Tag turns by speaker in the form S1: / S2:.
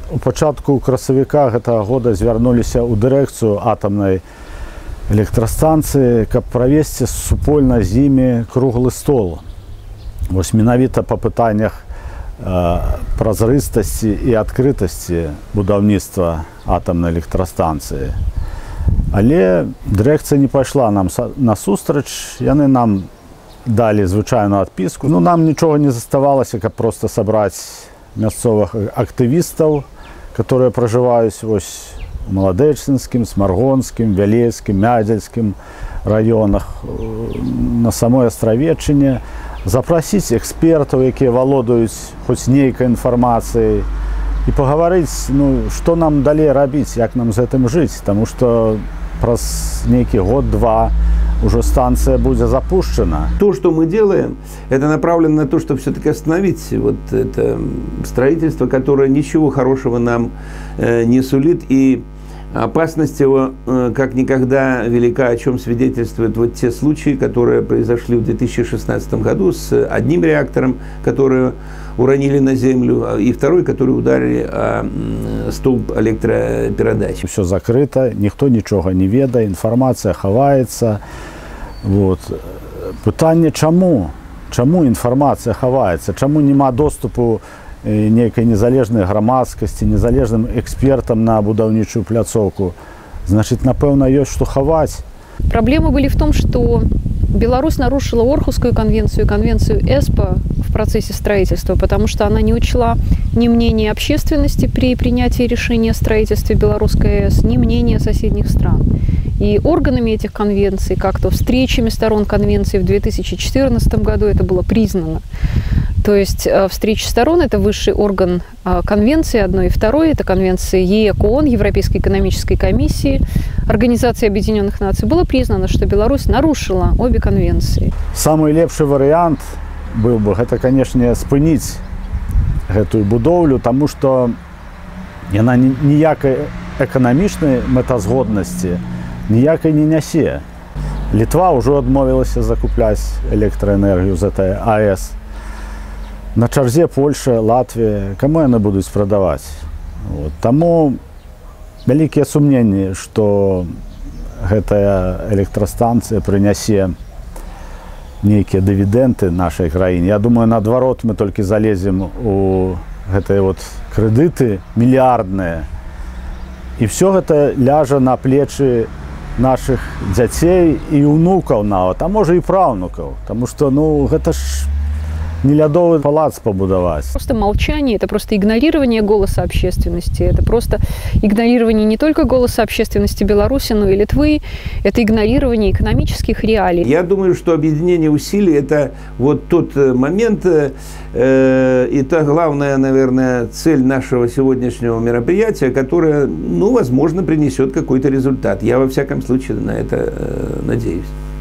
S1: у пачатку красавіка гэтага года звярнуліся ў дырэкцыю атамнай электрастанцыі, каб правесці супольна з імі круглы стол. Вось менавіта па пытаннях празрыстасці і адкрытасці будаўніцтва атамнай электрастанцыі. Але дырэкцыя не пайшла нам насустрач, яны нам далі звычайную адпіску. Ну, нам нічога не заставалася, каб проста сабраць мясцовых актывістаў, которые пражываюць вось у Маладэчынскім, Смаргонскім, Вялейскім, Мядзельскім раёнах, на самой Астравеччыне, запрасіць экспертаў, якія валодаюць хоць нейкай інфармацыяй, і пагаварыць, ну, што нам далей рабіць, як нам з гэтым жыць, таму што праз нейкі год-два уже станция будет запущена.
S2: То, что мы делаем, это направлено на то, чтобы все-таки остановить вот это строительство, которое ничего хорошего нам не сулит, и опасность его как никогда велика, о чем свидетельствуют вот те случаи, которые произошли в 2016 году с одним реактором, который уронили на землю, и второй, который ударили о столб электропередачи.
S1: Все закрыто, никто ничего не ведает, информация хавается. Вот. Пытанне чаму? Чаму інфармацыя хаваецца? Чаму няма доступу нейкай незалежнай грамадскасці, незалежным экспертам на будаўнічую пляцоўку? Значит, напэўна, ёсць што хаваць.
S3: Проблемы были в том, что Беларусь нарушила Орхусскую конвенцию и конвенцию ЭСПО в процессе строительства, потому что она не учла ни мнения общественности при принятии решения о строительстве Белорусской АЭС, ни мнения соседних стран. И органами этих конвенций, как-то встречами сторон конвенции в 2014 году это было признано. То есть встреча сторон – это высший орган конвенции одной и второй. Это конвенции ЕЭК ООН, Европейской экономической комиссии, Организации Объединенных Наций. Было признано, что Беларусь нарушила обе конвенции.
S1: Самый лепший вариант был бы, это, конечно, спыніць гэтую будоўлю, потому что яна ніякай эканамічнай мэтазгоднасці ніякай не нясе. Літва ўжо адмовілася закупляць электраэнергію з этой АЭС. На чарзе Польша, Латвія, каму яны будуць прадаваць? Вот. Таму вялікія сумненні, што гэтая электрастанцыя прынясе нейкія дывідэнты нашай краіне. Я думаю, наадварот, мы толькі залезем у гэтыя вот крэдыты мільярдныя, і все гэта ляжа на плечы наших дзяцей і ўнукаў нават, а можа і праўнукаў, таму што, ну, гэта ж не лядовый палац побудовать.
S3: Просто молчание, это просто игнорирование голоса общественности, это просто игнорирование не только голоса общественности Беларуси, но и Литвы, это игнорирование экономических реалий.
S2: Я думаю, что объединение усилий – это вот тот момент и та главная, наверное, цель нашего сегодняшнего мероприятия, которая, ну, возможно, принесет какой-то результат. Я, во всяком случае, на это надеюсь.